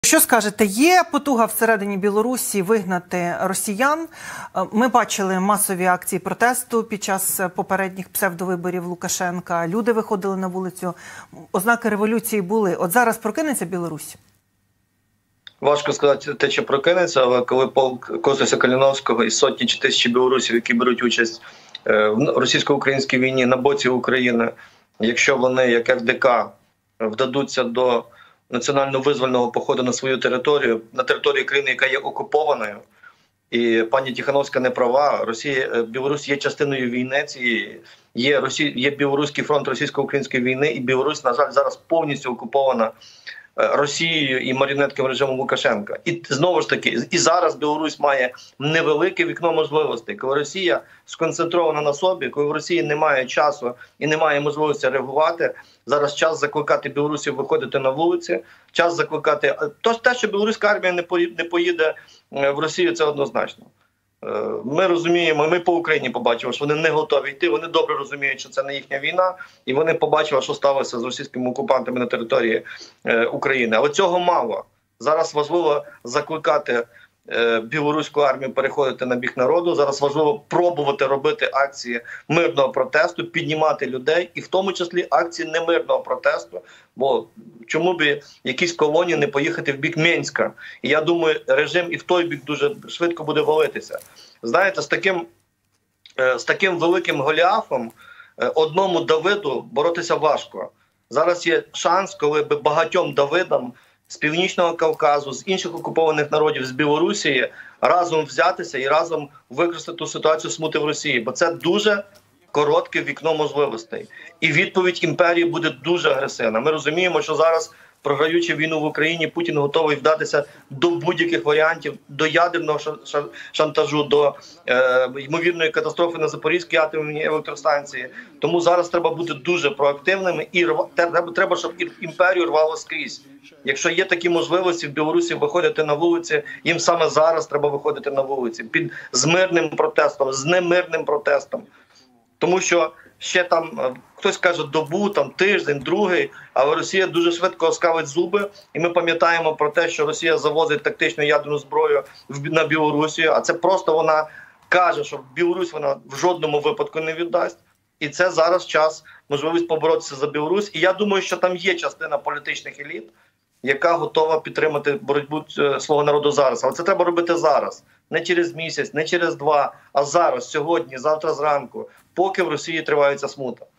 Що скажете, є потуга всередині Білорусі вигнати росіян? Ми бачили масові акції протесту під час попередніх псевдовиборів Лукашенка. Люди виходили на вулицю. Ознаки революції були. От зараз прокинеться Білорусь? Важко сказати те, чи прокинеться, але коли полк Косуся Каліновського і сотні чи тисячі білорусів, які беруть участь в російсько-українській війні на боці України, якщо вони, як ФДК, вдадуться до національно-визвольного походу на свою територію, на території країни, яка є окупованою, і пані Тихановська не права, Білорусь є частиною війни цієї, є Білоруський фронт російсько-української війни, і Білорусь, на жаль, зараз повністю окупована Росією і маріонетким режимом Лукашенка. І знову ж таки, і зараз Білорусь має невелике вікно можливостей, коли Росія сконцентрована на собі, коли в Росії немає часу і немає можливості реагувати. Зараз час закликати білорусів виходити на вулиці, час закликати... Те, що білоруська армія не поїде в Росію, це однозначно. Ми розуміємо, ми по Україні побачили, що вони не готові йти, вони добре розуміють, що це не їхня війна, і вони побачили, що сталося з російськими окупантами на території України. Але цього мало. Зараз важливо закликати білоруську армію переходити на бік народу, зараз важливо пробувати робити акції мирного протесту, піднімати людей, і в тому числі акції немирного протесту, бо чому б якісь колонії не поїхати в бік Мінська? І я думаю, режим і в той бік дуже швидко буде валитися. Знаєте, з таким великим Голіафом одному Давиду боротися важко. Зараз є шанс, коли би багатьом Давидам з Північного Кавказу, з інших окупованих народів, з Білорусі разом взятися і разом використати ту ситуацію смути в Росії. Бо це дуже коротке вікно можливостей. І відповідь імперії буде дуже агресивна. Ми розуміємо, що зараз, програючи війну в Україні, Путін готовий вдатися до будь-яких варіантів, до ядерного шантажу, до ймовірної катастрофи на Запорізькій атомній електростанції. Тому зараз треба бути дуже проактивними і треба, щоб імперію рвало скрізь. Якщо є такі можливості в Білорусі виходити на вулиці, їм саме зараз треба виходити на вулиці. З мирним протестом, з немирним протестом. Тому що ще там, хтось каже добу, там тиждень, другий, але Росія дуже швидко оскалить зуби. І ми пам'ятаємо про те, що Росія завозить тактичну ядерну зброю на Білорусію, а це просто вона каже, що Білорусь вона в жодному випадку не віддасть. І це зараз час, можливість поборотися за Білорусь. І я думаю, що там є частина політичних еліт, яка готова підтримати боротьбу свого народу зараз. Але це треба робити зараз. Не через місяць, не через два, а зараз, сьогодні, завтра зранку, поки в Росії тривається смута.